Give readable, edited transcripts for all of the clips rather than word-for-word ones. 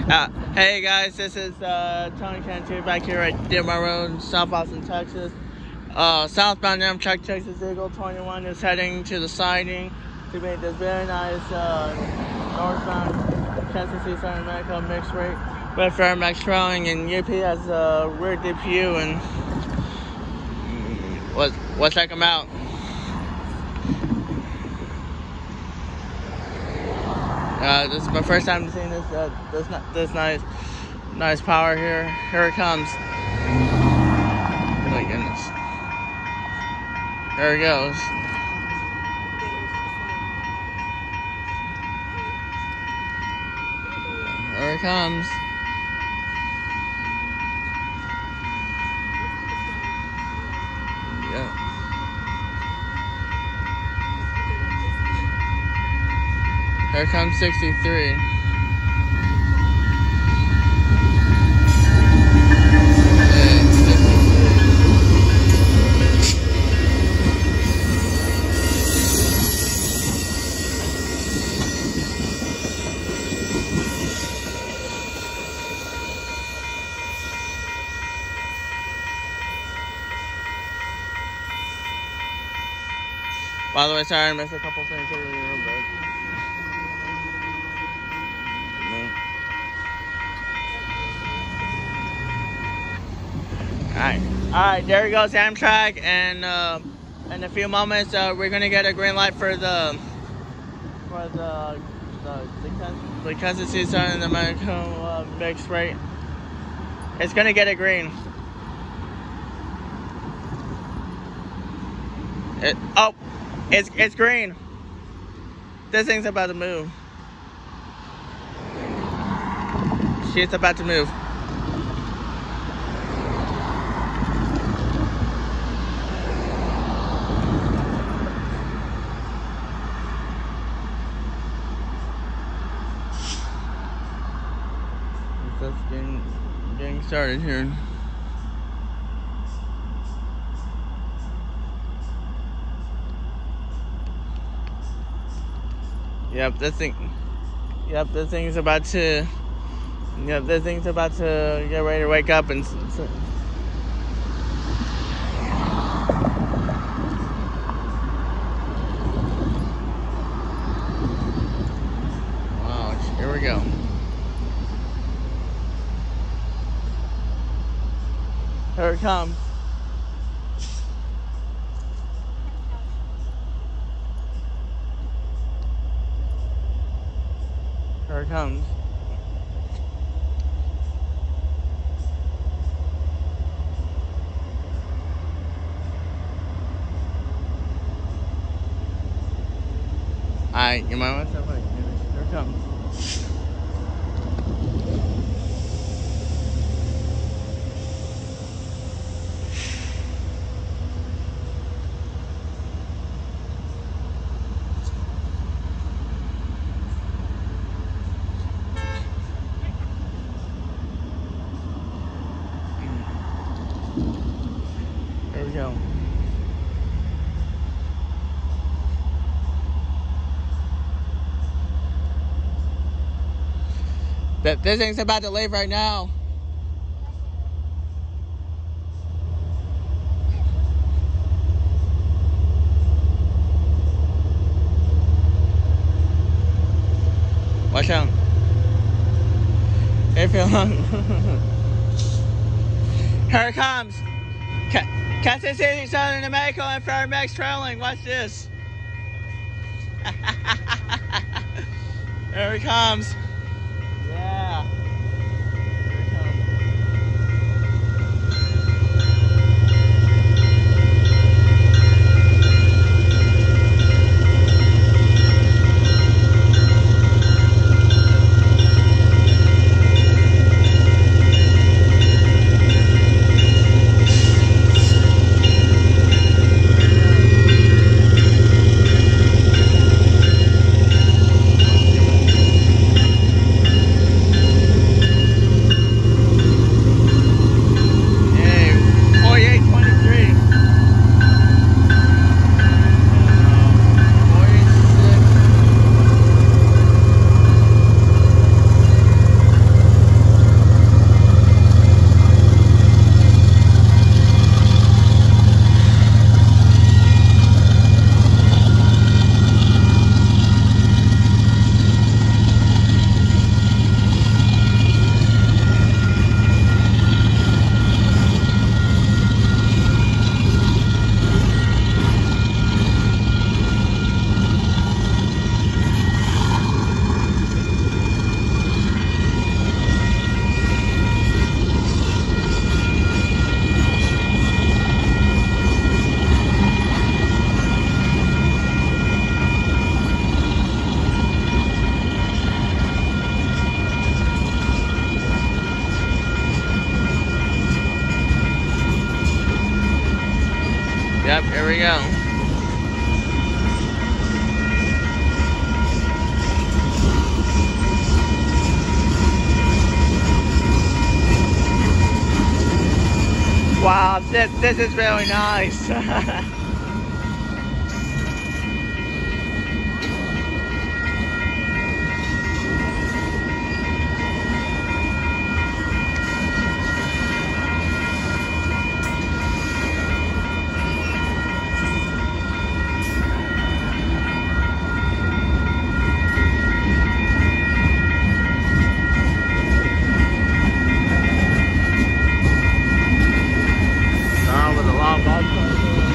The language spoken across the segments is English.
Hey guys, this is Tony Cantu back here at Dittmar Road, South Austin, Texas. Southbound Amtrak Texas Eagle 21 is heading to the siding to make this very nice northbound KCSM medical mixed rate with Ferromex trailing, and UP has a rear DPU, and let's check them out. This is my first time seeing this nice power here. Here it comes. Oh my goodness. There it goes. Here it comes. Yeah. Here comes 63. By the way, sorry I missed a couple things earlier, but Alright, there goes Amtrak, and in a few moments we're gonna get a green light for the Kansas City and the medical mixed rate. It's gonna get a green. It's green. This thing's about to move. She's about to move. Just getting started here. This thing's about to get ready to wake up and wow, here we go. Here it comes. Here it comes. You might want to stop like this. Here it comes. There we go. This thing's about to leave right now. Watch out. Here it comes. Kansas City, Southern America, and Ferromex trailing. Watch this. There it comes. Yeah. Here it comes. we go. Wow, this is really nice. With a long golf cart.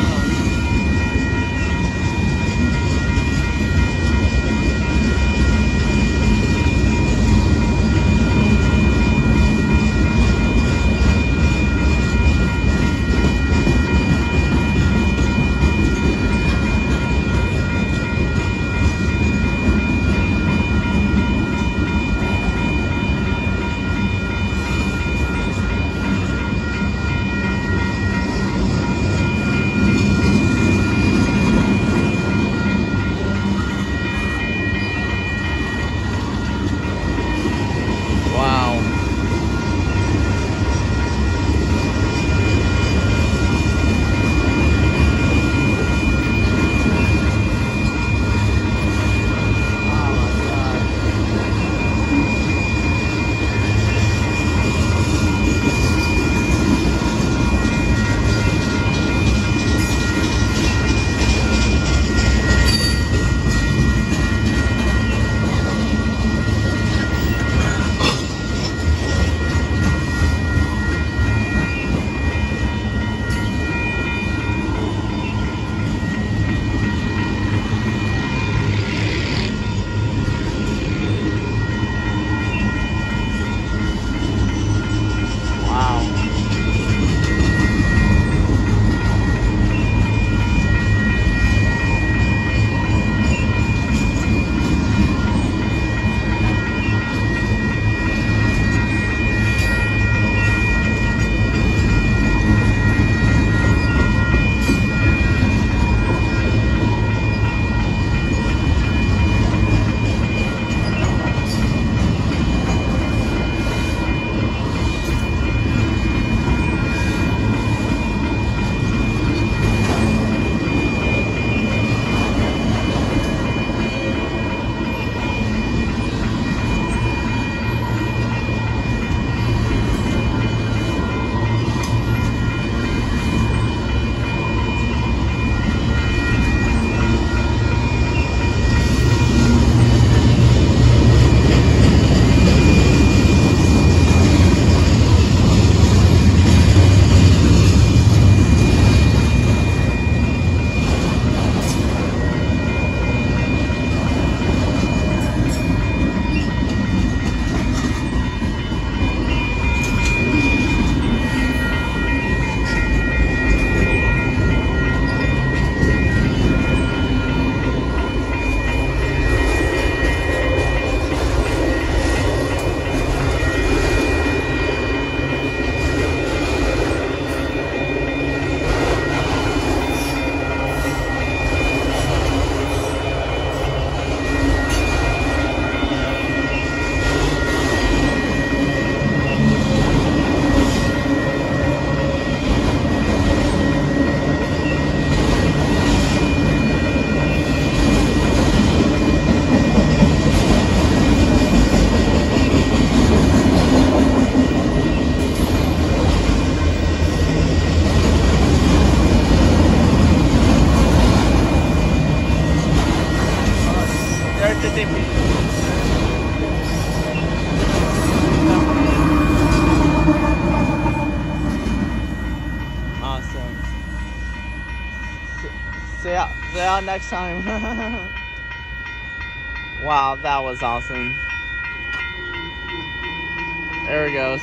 See y'all next time. Wow, that was awesome. There it goes.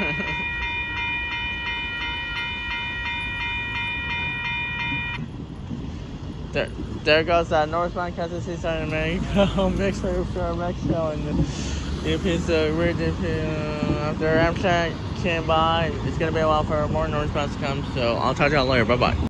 There goes that northbound Kansas City starting to mix for Ferromex and the piece of rear after Amtrak came by. It's gonna be a while for more northbounds to come, so I'll talk to y'all later. Bye bye.